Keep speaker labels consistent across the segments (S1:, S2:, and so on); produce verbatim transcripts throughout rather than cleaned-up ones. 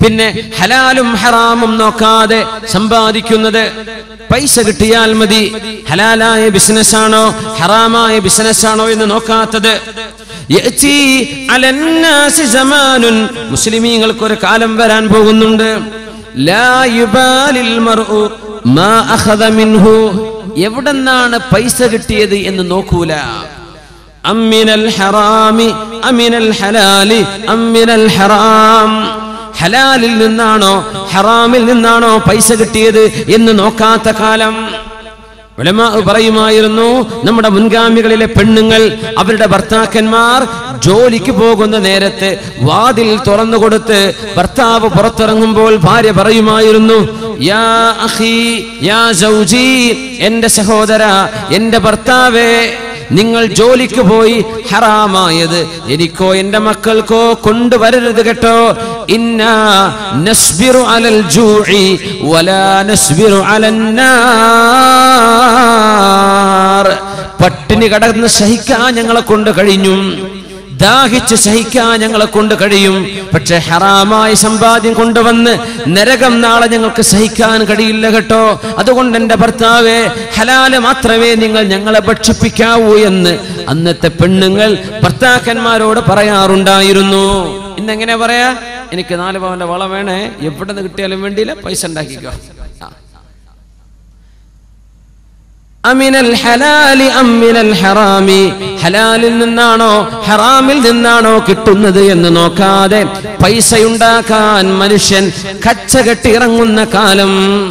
S1: പിന്നെ ഹലാലും ഹറാമും നോക്കാതെ സമ്പാദിക്കുന്നത്. പൈസ കിട്ടിയാൽ മതി, ഹലാലായ ബിസിനസ് ആണോ ഹറാമായ ബിസിനസ് ആണോ എന്ന് നോക്കാത്തത്. മുസ്ലിമീങ്ങൾക്ക് ഒരു കാലം വരാൻ പോകുന്നുണ്ട്. എവിടെന്നാണ് പൈസ കിട്ടിയത് എന്ന് നോക്കൂല. അമ്മിനൽ ഹറാമി അമിനൽ ഹലാലി അമ്മിനൽ ഹറാം, ഹലാലിൽ നിന്നാണോ ഹറാമിൽ നിന്നാണോ പൈസ കിട്ടിയത് എന്ന് നോക്കാത്ത കാലം. ഉലമാ പറയുമായിരുന്നു, നമ്മുടെ മുൻഗാമികളിലെ പെണ്ണുങ്ങൾ അവരുടെ ഭർത്താക്കന്മാർ ജോലിക്ക് പോകുന്ന നേരത്ത് വാതിൽ തുറന്നു കൊടുത്ത് ഭർത്താവ് പുറത്തിറങ്ങുമ്പോൾ ഭാര്യ പറയുമായിരുന്നു, യാ അഖി യാ സൗജി, എന്റെ സഹോദര, എന്റെ ഭർത്താവേ, നിങ്ങൾ ജോലിക്ക് പോയി ഹറാമായത് എനിക്കോ എന്റെ മക്കൾക്കോ കൊണ്ടുവരരുത് കേട്ടോ. ഇന്നാ നസ്ബിറു അലൽ ജൂഇ വലാ നസ്ബിറു അലൻ നാർ, പട്ടിണി കടന്ന് സഹിക്കാൻ ഞങ്ങളെ കൊണ്ട് കഴിഞ്ഞു, ദാഹിച്ച് സഹിക്കാൻ ഞങ്ങളെ കൊണ്ട് കഴിയും, പക്ഷെ ഹറാമായ സമ്പാദ്യം കൊണ്ടുവന്ന് നരകം നാളെ ഞങ്ങൾക്ക് സഹിക്കാൻ കഴിയില്ല കേട്ടോ. അതുകൊണ്ട് എന്റെ ഭർത്താവേ, ഹലാല് മാത്രമേ നിങ്ങൾ ഞങ്ങളെ ഭക്ഷിപ്പിക്കാവൂ എന്ന് അന്നത്തെ പെണ്ണുങ്ങൾ ഭർത്താക്കന്മാരോട് പറയാറുണ്ടായിരുന്നു. ഇന്നെങ്ങനെ പറയാ, എനിക്ക് നാല് പവന്റെ വള വേണേ, എവിടെ നിന്ന് കിട്ടിയാലും വേണ്ടിയില്ല, പൈസ ഉണ്ടാക്കിക്കോ. അമിനൽ ഹലാലി അമ്മിനൽ ഹറാമി, ഹലാലിൽ നിന്നാണോ ഹറാമിൽ നിന്നാണോ കിട്ടുന്നത് എന്ന് നോക്കാതെ പൈസയുണ്ടാക്കാൻ മനുഷ്യൻ കച്ചകെട്ടി ഇറങ്ങുന്ന കാലം.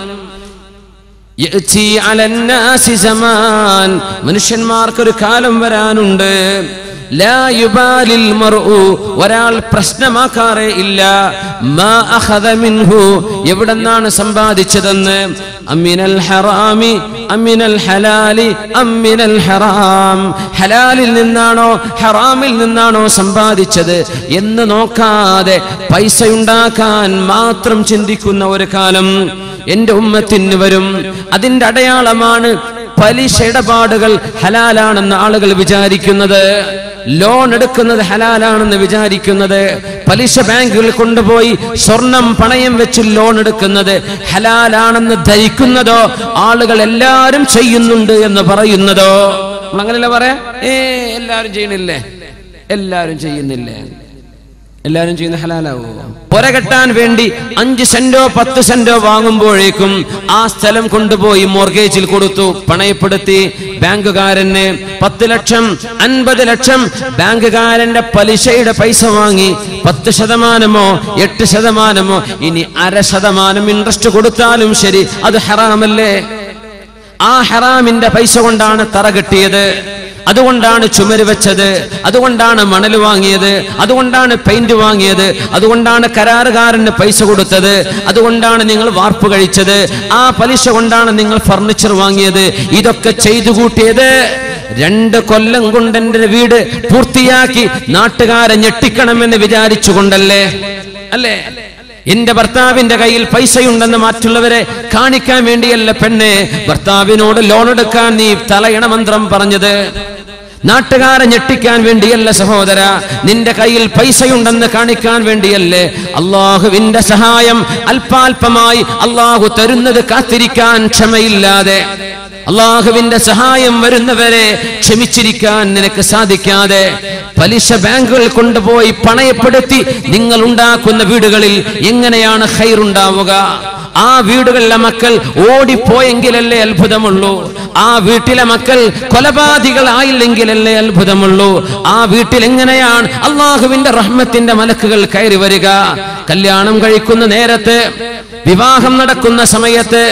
S1: മനുഷ്യന്മാർക്കൊരു കാലം വരാനുണ്ട്. ലാ യുബാലിൽ മർഉ, ഒരാൾ പ്രശ്നമാക്കാറേ ഇല്ല, മാ അഖദ മിൻഹു, എവിടെന്നാണ് സമ്പാദിച്ചതെന്ന്. അമിനൽ ഹറാമി അമിനൽ ഹലാലി അമിനൽ ഹറാം, ഹലാലിൽ നിന്നാണോ ഹറാമിൽ നിന്നാണോ സമ്പാദിച്ചത് എന്ന് നോക്കാതെ പൈസയുണ്ടാക്കാൻ മാത്രം ചിന്തിക്കുന്ന ഒരു കാലം എന്റെ ഉമ്മത്തിന് വരും. അതിന്റെ അടയാളമാണ് പലിശ ഇടപാടുകൾ ഹലാലാണെന്ന് ആളുകൾ വിചാരിക്കുന്നത്, ലോൺ എടുക്കുന്നത് ഹലാലാണെന്ന് വിചാരിക്കുന്നത്, പലിശ ബാങ്കുകൾ കൊണ്ടുപോയി സ്വർണം പണയം വെച്ച് ലോൺ എടുക്കുന്നത് ഹലാലാണെന്ന് ധരിക്കുന്നതോ, ആളുകൾ എല്ലാരും ചെയ്യുന്നുണ്ട് എന്ന് പറയുന്നതോ. അങ്ങനെയല്ല പറയാ, ഏ എല്ലാരും ചെയ്യണില്ലേ, എല്ലാരും ചെയ്യുന്നില്ലേ, എല്ലാരും ചെയ്യുന്ന ഹലാലാവോ? പുര കെട്ടാൻ വേണ്ടി അഞ്ച് സെന്റോ പത്ത് സെന്റോ വാങ്ങുമ്പോഴേക്കും ആ സ്ഥലം കൊണ്ടുപോയി മോർഗേജിൽ കൊടുത്തു, പണയപ്പെടുത്തി. ബാങ്കുകാരന് പത്ത് ലക്ഷം അൻപത് ലക്ഷം ബാങ്കുകാരന്റെ പലിശയുടെ പൈസ വാങ്ങി. പത്ത് ശതമാനമോ എട്ട് ശതമാനമോ ഇനി അര ശതമാനം ഇൻട്രസ്റ്റ് കൊടുത്താലും ശരി, അത് ഹറാമല്ലേ? ആ ഹറാമിന്റെ പൈസ കൊണ്ടാണ് തറ കെട്ടിയത്, അതുകൊണ്ടാണ് ചുമര് വെച്ചത്, അതുകൊണ്ടാണ് മണൽ വാങ്ങിയത്, അതുകൊണ്ടാണ് പെയിന്റ് വാങ്ങിയത്, അതുകൊണ്ടാണ് കരാറുകാരന് പൈസ കൊടുത്തത്, അതുകൊണ്ടാണ് നിങ്ങൾ വാർപ്പ് കഴിച്ചത്, ആ പലിശ കൊണ്ടാണ് നിങ്ങൾ ഫർണിച്ചർ വാങ്ങിയത്. ഇതൊക്കെ ചെയ്തു കൂട്ടിയത് രണ്ട് കൊല്ലം കൊണ്ട് എന്റെ വീട് പൂർത്തിയാക്കി നാട്ടുകാരെ ഞെട്ടിക്കണമെന്ന് വിചാരിച്ചുകൊണ്ടല്ലേ? അല്ലേ? എന്റെ ഭർത്താവിന്റെ കയ്യിൽ പൈസയുണ്ടെന്ന് മറ്റുള്ളവരെ കാണിക്കാൻ വേണ്ടിയല്ല പെണ്ണെ ഭർത്താവിനോട് ലോൺ എടുക്കാൻ നീ തലയണ മന്ത്രം പറഞ്ഞത്. നാട്ടുകാരെ ഞെട്ടിക്കാൻ വേണ്ടിയല്ല സഹോദര, നിന്റെ കയ്യിൽ പൈസയുണ്ടെന്ന് കാണിക്കാൻ വേണ്ടിയല്ലേ. അള്ളാഹുവിന്റെ സഹായം അല്പാൽപമായി അള്ളാഹു തരുന്നത് കാത്തിരിക്കാൻ ക്ഷമയില്ലാതെ, അള്ളാഹുവിന്റെ സഹായം വരുന്നവരെ ക്ഷമിച്ചിരിക്കാൻ നിനക്ക് സാധിക്കാതെ പലിശ ബാങ്കുകൾ കൊണ്ടുപോയി പണയപ്പെടുത്തി നിങ്ങൾ ഉണ്ടാക്കുന്ന വീടുകളിൽ എങ്ങനെയാണ് ഖൈറുണ്ടാവുക? ആ വീടുകളിലെ മക്കൾ ഓടിപ്പോയെങ്കിലല്ലേ അത്ഭുതമുള്ളൂ. ആ വീട്ടിലെ മക്കൾ കൊലപാതകളായില്ലെങ്കിലല്ലേ അത്ഭുതമുള്ളൂ. ആ വീട്ടിൽ എങ്ങനെയാണ് അള്ളാഹുവിന്റെ റഹ്മത്തിന്റെ മലക്കുകൾ കയറി വരിക? കല്യാണം കഴിക്കുന്ന നേരത്ത്, വിവാഹം നടക്കുന്ന സമയത്ത്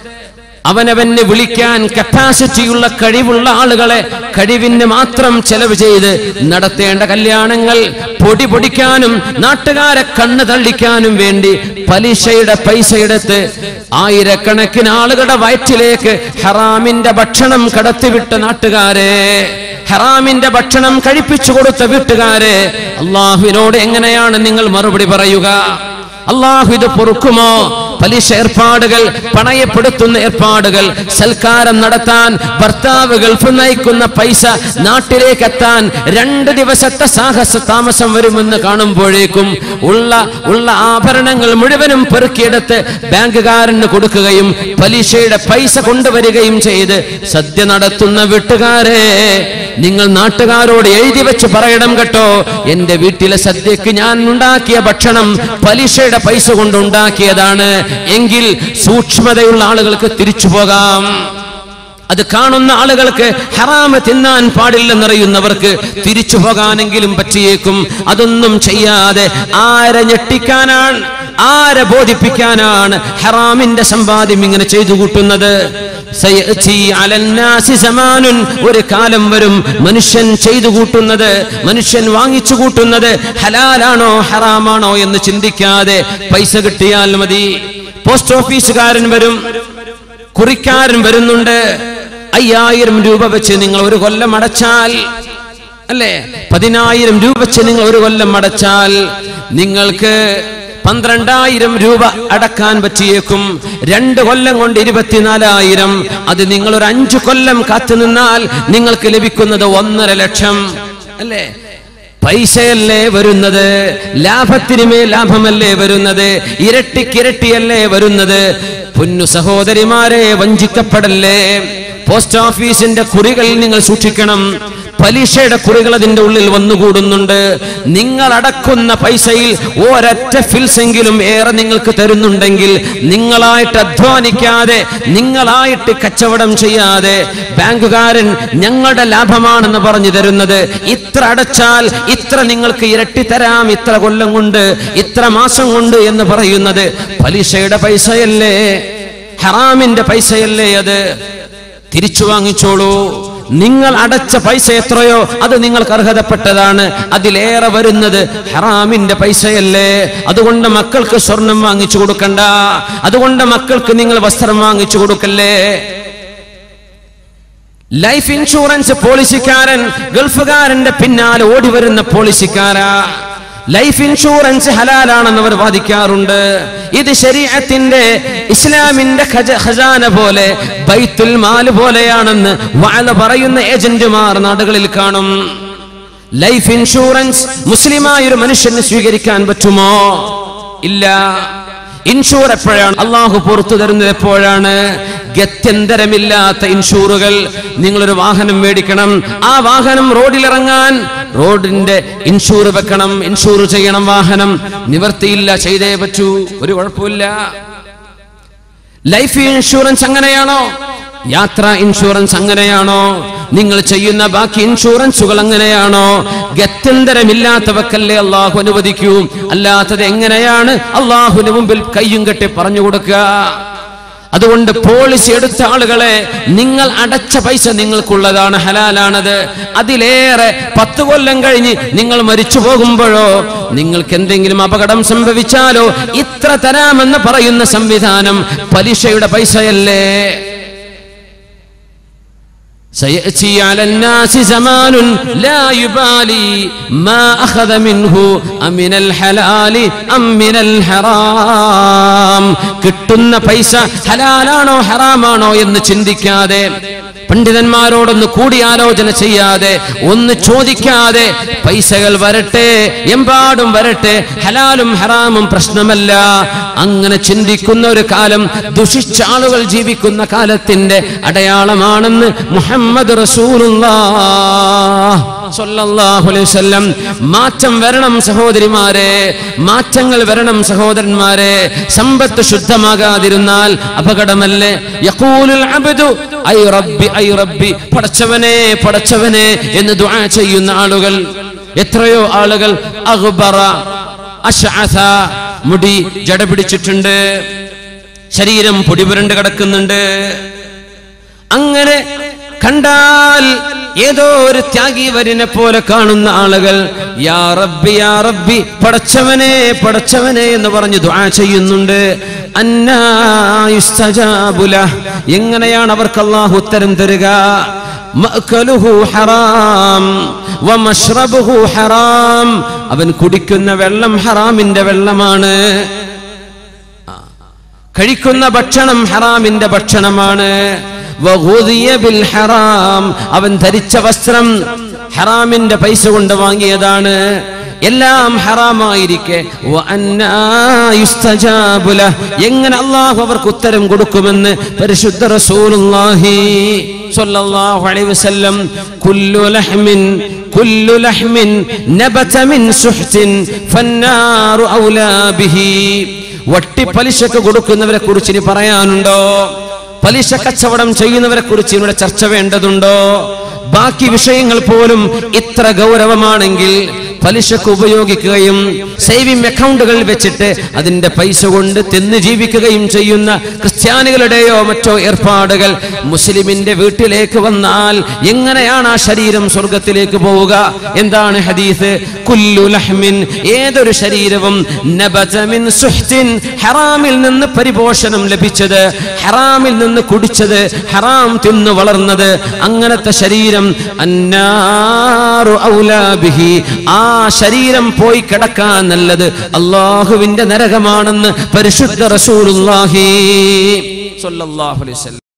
S1: അവനവന് വിളിക്കാൻ കപ്പാസിറ്റിയുള്ള കഴിവുള്ള ആളുകളെ കഴിവിന് മാത്രം ചെലവ് ചെയ്ത് നടത്തേണ്ട കല്യാണങ്ങൾ പൊടി പൊടിക്കാനും നാട്ടുകാരെ കണ്ണ് തള്ളിക്കാനും വേണ്ടി പലിശയുടെ പൈസയെടുത്ത് ആയിരക്കണക്കിന് ആളുകളുടെ വയറ്റിലേക്ക് ഹറാമിന്റെ ഭക്ഷണം കടത്തിവിട്ട നാട്ടുകാരെ, ഹറാമിന്റെ ഭക്ഷണം കഴിപ്പിച്ചു കൊടുത്ത വീട്ടുകാരെ, അള്ളാഹുവിനോട് എങ്ങനെയാണ് നിങ്ങൾ മറുപടി പറയുക? അള്ളാഹു ഇത് പൊറുക്കുമോ? പലിശ ഏർപ്പാടുകൾ, പണയപ്പെടുത്തുന്ന ഏർപ്പാടുകൾ, സൽക്കാരം നടത്താൻ ഭർത്താവ് ഗൾഫ് നയിക്കുന്ന പൈസ നാട്ടിലേക്ക് എത്താൻ രണ്ട് ദിവസത്തെ സാഹസ താമസം വരുമെന്ന് കാണുമ്പോഴേക്കും ഉള്ള ഉള്ള ആഭരണങ്ങൾ മുഴുവനും പെറുക്കിയെടുത്ത് ബാങ്കുകാരന് കൊടുക്കുകയും പലിശയുടെ പൈസ കൊണ്ടുവരികയും ചെയ്ത് സദ്യ നടത്തുന്ന വീട്ടുകാരെ, നിങ്ങൾ നാട്ടുകാരോട് എഴുതി വെച്ച് പറയണം കേട്ടോ, എന്റെ വീട്ടിലെ സദ്യക്ക് ഞാൻ ഉണ്ടാക്കിയ ഭക്ഷണം പലിശയുടെ പൈസ കൊണ്ട് ഉണ്ടാക്കിയതാണ് എങ്കിൽ സൂക്ഷ്മതയുള്ള ആളുകൾക്ക് തിരിച്ചു പോകാം. അത് കാണുന്ന ആളുകൾക്ക് ഹറാമ് തിന്നാൻ പാടില്ലെന്നറിയുന്നവർക്ക് തിരിച്ചു പോകാനെങ്കിലും പറ്റിയേക്കും. അതൊന്നും ചെയ്യാതെ ആരെ ഞെട്ടിക്കാനാണ്, ആരെ ബോധിപ്പിക്കാനാണ് ഹറാമിന്റെ സമ്പാദ്യം ഇങ്ങനെ ചെയ്തു കൂട്ടുന്നത്? ഒരു കാലം വരും മനുഷ്യൻ ചെയ്തു കൂട്ടുന്നത്, മനുഷ്യൻ വാങ്ങിച്ചു കൂട്ടുന്നത് ഹലാലാണോ ഹറാമാണോ എന്ന് ചിന്തിക്കാതെ പൈസ കിട്ടിയാൽ മതി. പോസ്റ്റ് ഓഫീസുകാരൻ വരും, കുറിക്കാരൻ വരുന്നുണ്ട്. അയ്യായിരം രൂപ വെച്ച് നിങ്ങൾ ഒരു കൊല്ലം അടച്ചാൽ, അല്ലേ, പതിനായിരം രൂപ വെച്ച് നിങ്ങൾ ഒരു കൊല്ലം അടച്ചാൽ നിങ്ങൾക്ക് പന്ത്രണ്ടായിരം രൂപ അടക്കാൻ പറ്റിയേക്കും. രണ്ട് കൊല്ലം കൊണ്ട് ഇരുപത്തിനാലായിരം. അത് നിങ്ങൾ ഒരു അഞ്ചു കൊല്ലം കാത്തു നിന്നാൽ നിങ്ങൾക്ക് ലഭിക്കുന്നത് ഒന്നര ലക്ഷം. അല്ലേ, പൈസയല്ലേ വരുന്നത്, ലാഭത്തിനുമേ ലാഭമല്ലേ വരുന്നത്, ഇരട്ടിക്കിരട്ടിയല്ലേ വരുന്നത്. പൊന്നു സഹോദരിമാരെ, വഞ്ചിക്കപ്പെടല്ലേ. പോസ്റ്റ് ഓഫീസിന്റെ കുറികൾ നിങ്ങൾ സൂക്ഷിക്കണം. പലിശയുടെ കുറികൾ അതിന്റെ ഉള്ളിൽ വന്നുകൂടുന്നുണ്ട്. നിങ്ങൾ അടക്കുന്ന പൈസയിൽ ഒരൊറ്റ ഫിൽസെങ്കിലും ഏറെ നിങ്ങൾക്ക് തരുന്നുണ്ടെങ്കിൽ, നിങ്ങളായിട്ട് അധ്വാനിക്കാതെ, നിങ്ങളായിട്ട് കച്ചവടം ചെയ്യാതെ ബാങ്കുകാരൻ ഞങ്ങളുടെ ലാഭമാണെന്ന് പറഞ്ഞു തരുന്നത്, ഇത്ര അടച്ചാൽ ഇത്ര നിങ്ങൾക്ക് ഇരട്ടി തരാം, ഇത്ര കൊല്ലം കൊണ്ട്, ഇത്ര മാസം കൊണ്ട് എന്ന് പറയുന്നത് പലിശയുടെ പൈസയല്ലേ, ഹറാമിന്റെ പൈസയല്ലേ? അത് തിരിച്ചു വാങ്ങിച്ചോളൂ. നിങ്ങൾ അടച്ച പൈസ എത്രയോ അത് നിങ്ങൾക്ക് അർഹതപ്പെട്ടതാണ്. അതിലേറെ വരുന്നത് ഹറാമിന്റെ പൈസയല്ലേ? അതുകൊണ്ട് മക്കൾക്ക് സ്വർണം വാങ്ങിച്ചു കൊടുക്കണ്ട, അതുകൊണ്ട് മക്കൾക്ക് നിങ്ങൾ വസ്ത്രം വാങ്ങിച്ചു കൊടുക്കല്ലേ. ലൈഫ് ഇൻഷുറൻസ് പോളിസിക്കാരൻ ഗൾഫുകാരന്റെ പിന്നാലെ ഓടി വരുന്ന പോളിസിക്കാരാ. ലൈഫ് ഇൻഷുറൻസ് ഹലാലാണെന്ന് അവർ വാദിക്കാറുണ്ട്. ഇത് ശരീഅത്തിന്റെ, ഇസ്ലാമിന്റെ ഖജാന പോലെ, ബൈത്തുൽ മാൽ പോലെയാണെന്ന് വഅല പറയുന്ന ഏജന്റുമാർ നാടുകളിൽ കാണും. ലൈഫ് ഇൻഷുറൻസ് മുസ്ലിമായ ഒരു മനുഷ്യന് സ്വീകരിക്കാൻ പറ്റുമോ? ഇല്ല. ഇൻഷൂർ എപ്പോഴാണ് അള്ളാഹു പുറത്തു തരുന്നത്? എപ്പോഴാണ്? ഗത്യന്തരമില്ലാത്ത ഇൻഷൂറുകൾ. നിങ്ങളൊരു വാഹനം മേടിക്കണം, ആ വാഹനം റോഡിലിറങ്ങാൻ റോഡിന്റെ ഇൻഷൂർ വെക്കണം, ഇൻഷൂർ ചെയ്യണം വാഹനം. നിവർത്തിയില്ല, ചെയ്തേ പറ്റൂ, ഒരു കുഴപ്പമില്ല. ലൈഫ് ഇൻഷുറൻസ് അങ്ങനെയാണോ? യാത്രാ ഇൻഷുറൻസ് അങ്ങനെയാണോ? നിങ്ങൾ ചെയ്യുന്ന ബാക്കി ഇൻഷുറൻസുകൾ അങ്ങനെയാണോ? ഗത്യന്തരമില്ലാത്തവക്കല്ലേ അള്ളാഹു അനുവദിക്കൂ. അല്ലാത്തത് എങ്ങനെയാണ് അള്ളാഹുവിന് മുമ്പിൽ കയ്യും കെട്ടി പറഞ്ഞു കൊടുക്കുക? അതുകൊണ്ട് പോളിസി എടുത്ത ആളുകളെ, നിങ്ങൾ അടച്ച പൈസ നിങ്ങൾക്കുള്ളതാണ്, ഹലാലാണത്. അതിലേറെ പത്ത് കൊല്ലം കഴിഞ്ഞ് നിങ്ങൾ മരിച്ചു പോകുമ്പോഴോ, നിങ്ങൾക്ക് എന്തെങ്കിലും അപകടം സംഭവിച്ചാലോ, ഇത്ര തരാമെന്ന് പറയുന്ന സംവിധാനം പലിശയുടെ പൈസയല്ലേ? سيأتي على الناس زمان لا يبالي ما أخذ منه أمن الحلال أم من الحرام. കിട്ടുന്ന പൈസ ഹലാലാണോ ഹറാമാണോ എന്ന് ചിന്തിക്കാതെ, പണ്ഡിതന്മാരോടൊന്ന് കൂടിയാലോചന ചെയ്യാതെ, ഒന്ന് ചോദിക്കാതെ പൈസകൾ വരട്ടെ, എമ്പാടും വരട്ടെ, ഹലാലും ഹറാമും പ്രശ്നമല്ല, അങ്ങനെ ചിന്തിക്കുന്ന ഒരു കാലം, ദുഷിച്ച ആളുകൾ ജീവിക്കുന്ന കാലത്തിന്റെ അടയാളമാണെന്ന് മുഹമ്മദ് റസൂലുള്ളാഹ് സ്വല്ലല്ലാഹു അലൈഹി വസല്ലം. മാറ്റം വരണം സഹോദരിമാരെ, മാറ്റങ്ങൾ വരണം സഹോദരന്മാരെ. സമ്പത്ത് ശുദ്ധമാകാതിരുന്നാൽ അപകടമല്ലേ? യഖൂലുൽ അബ്ദു ഐ റബ്ബി ഐ റബ്ബി, പടച്ചവനെ പടച്ചവനെ എന്ന് ദുആ ചെയ്യുന്ന ആളുകൾ എത്രയോ ആളുകൾ. അഗ്ബറ അശ്അസ, മുടി ജട പിടിച്ചിട്ടുണ്ട്, ശരീരം പൊടിപുരണ്ട് കിടക്കുന്നുണ്ട്. അങ്ങനെ കണ്ടാൽ ഏതോ ഒരു ത്യാഗി വരിനെ പോലെ കാണുന്ന ആളുകൾ യാ റബ്ബി യാ റബ്ബി, പടച്ചവനെ പടച്ചവനെ എന്ന് പറഞ്ഞ് ദുആ ചെയ്യുന്നുണ്ട്. അന്നാ യുസ്തജാബു ലഹ്, എങ്ങനെയാണ് അവർക്ക് അല്ലാഹു ഉത്തരം തരുക? മഅ്കലുഹു ഹറാം വമശ്റബുഹു ഹറാം, അവൻ കുടിക്കുന്ന വെള്ളം ഹറാമിന്റെ വെള്ളമാണ്, കഴിക്കുന്ന ഭക്ഷണം ഹറാമിന്റെ ഭക്ഷണമാണ്. വഗുദിയ ബിൽ ഹറാം, അവൻ ധരിച്ച വസ്ത്രം ഹറാമിന്റെ പൈസ കൊണ്ട് വാങ്ങിയതാണ്. എല്ലാം ഹറാമായിരിക്കെ എങ്ങനെ അല്ലാഹു അവർക്ക് ഉത്തരം കൊടുക്കുമെന്ന് പരിശുദ്ധ റസൂലുള്ളാഹി സ്വല്ലല്ലാഹു അലൈഹി വസല്ലം കുല്ലു ലഹ്മിൻ കുല്ലു ലഹ്മിൻ നബത മിൻ സുഹ്തിൻ ഫന്നാറു ഔലാ ബിഹി. വട്ടി പലിശക്ക് കൊടുക്കുന്നവരെ കുറിച്ച് ഇനി പറയാനുണ്ടോ? പലിശ കച്ചവടം ചെയ്യുന്നവരെ കുറിച്ച് ഇവിടെ ചർച്ച വേണ്ടതുണ്ടോ? ബാക്കി വിഷയങ്ങൾ പോലും ഇത്ര ഗൗരവമാണെങ്കിൽ പലിശക്ക് ഉപയോഗിക്കുകയും സേവിംഗ് അക്കൗണ്ടുകൾ വെച്ചിട്ട് അതിന്റെ പൈസ കൊണ്ട് തിന്ന് ജീവിക്കുകയും ചെയ്യുന്ന ക്രിസ്ത്യാനികളുടെയോ മറ്റോ ഏർപ്പാടുകൾ മുസ്ലിമിന്റെ വീട്ടിലേക്ക് വന്നാൽ എങ്ങനെയാണ് ആ ശരീരം സ്വർഗത്തിലേക്ക് പോവുക? എന്താണ് ഹദീസ്? കുല്ലു ലഹ്മിൻ, ഏതൊരു ശരീരവും നബത മിൻ സുഹ്തിൻ, ഹറാമിൽ നിന്ന് പരിപോഷണം ലഭിച്ചത്, ഹറാമിൽ നിന്ന് കുടിച്ചത്, ഹറാം തിന്നു വളർന്നത്, അങ്ങനത്തെ ശരീരം അന്നാറു ഔലാ ബിഹി, ആ ശരീരം പോയി കിടക്കാൻ നല്ലത് അല്ലാഹുവിന്റെ നരകമാണെന്ന് പരിശുദ്ധ റസൂലുള്ളാഹി സ്വല്ലല്ലാഹു അലൈഹി വസല്ലം.